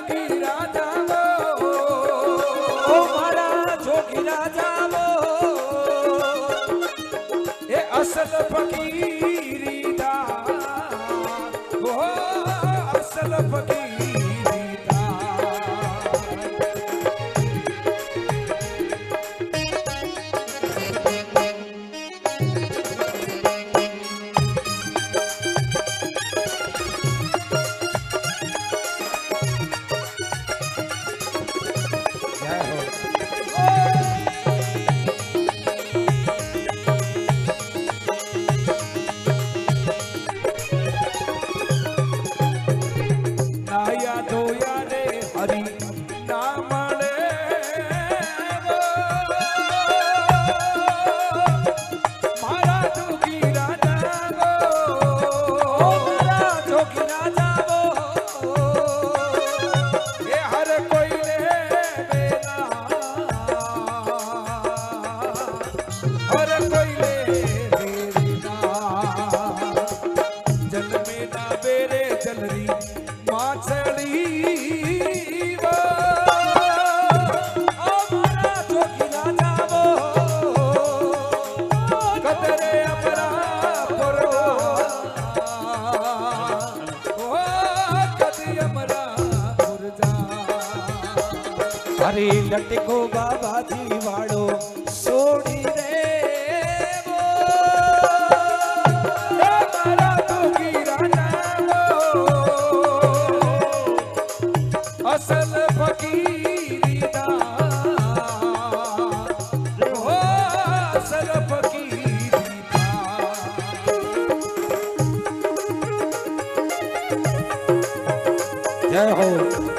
जोगी राजा वो, ओ मारा जोगी राजा वो, ये असल फकीरी दा, ओ असल फकीरी दा। अरे लटको बाबा जी वाड़ो सोड़ी रे वो, मारा जोगी राजा वो, असल फकीरी दा, ओ असल फकीरी दा। जय हो।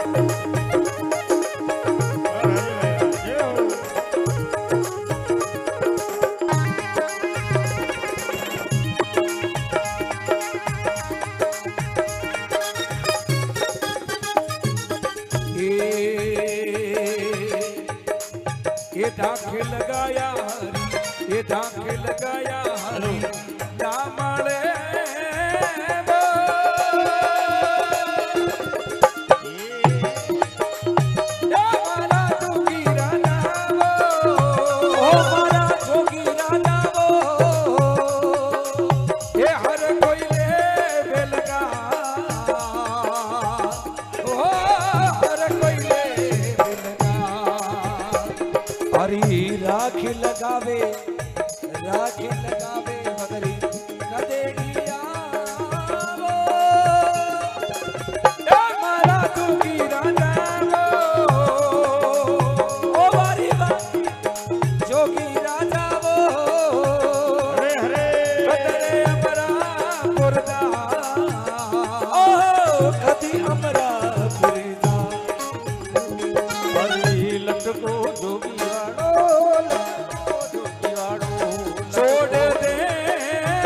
ये ढाके लगाया हरी, ये ढाके लगाया हरी नामले वो, मारा जोगी राजा वो, ओ मारा जोगी राजा वो, ये हर कोई ले बेलगा, ओ हर कोई ले बेलगा। हरी राखी लगावे, राखी लगावे मगरी गदेड़िया वो, ए मारा जोगी राजा वो, ओ बारी बारी जोगी राजा वो, हरे हरे कदरे अमरा पुरदा, ओ कदी अमरा पुरदा। हरी लटको जोगी छोड़ दे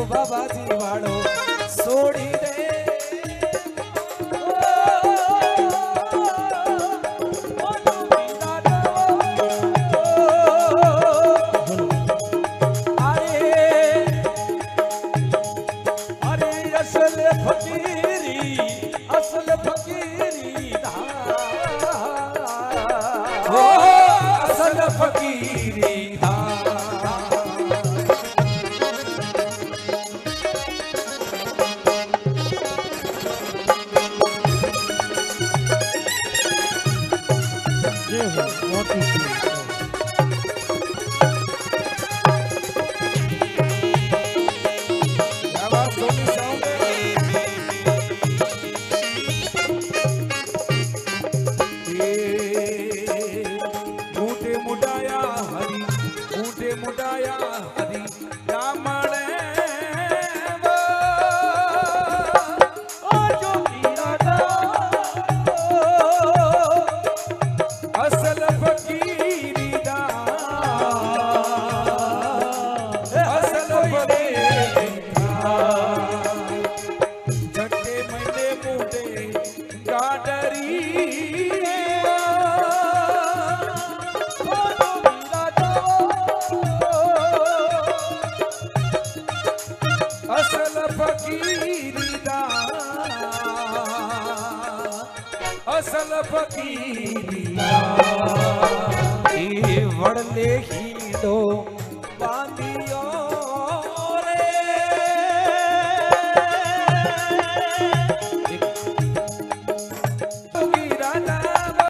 बाबाजी वाड़ो सोड़ी दे असल फकीरी धा मुडाया हरी रामणे जो असल फकीरी दा असल झटे मंडे मुडे गाडरी असल फकीरी दा असल फकीरी दा वड़ले ही दो